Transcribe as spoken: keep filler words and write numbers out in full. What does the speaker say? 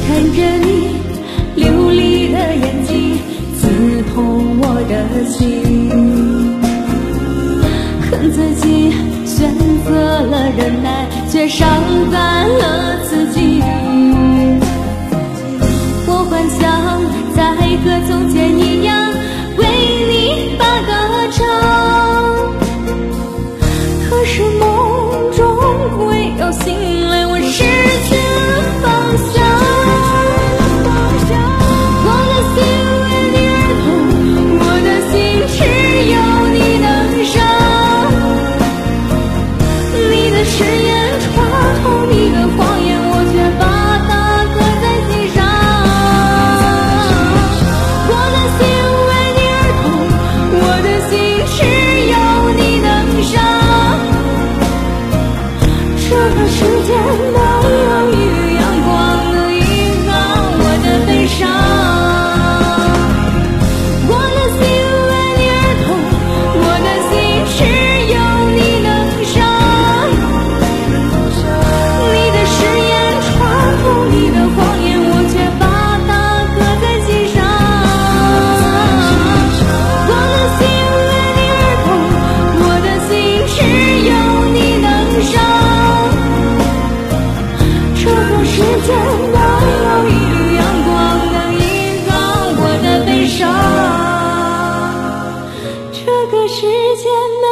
看着你流离的眼睛，刺痛我的心。恨自己选择了忍耐，却伤害了自己。我幻想再和从前一样，为你把歌唱。可是梦中会有醒来，我失去了方向。我的心为你而痛，我的心只有你能伤。你的誓言穿透你的谎言，我却把它刻在心上。我的心为你而痛，我的心只有你能伤。这个世界没有一缕阳光能依靠我的悲伤。我的心为你而痛，我的心只有你能伤。你的誓言穿透你的谎言，我却把它刻在心上。我的心为你而痛，我的心只有你能伤。这个世界没有一缕阳光能依靠我的悲伤。这个世界没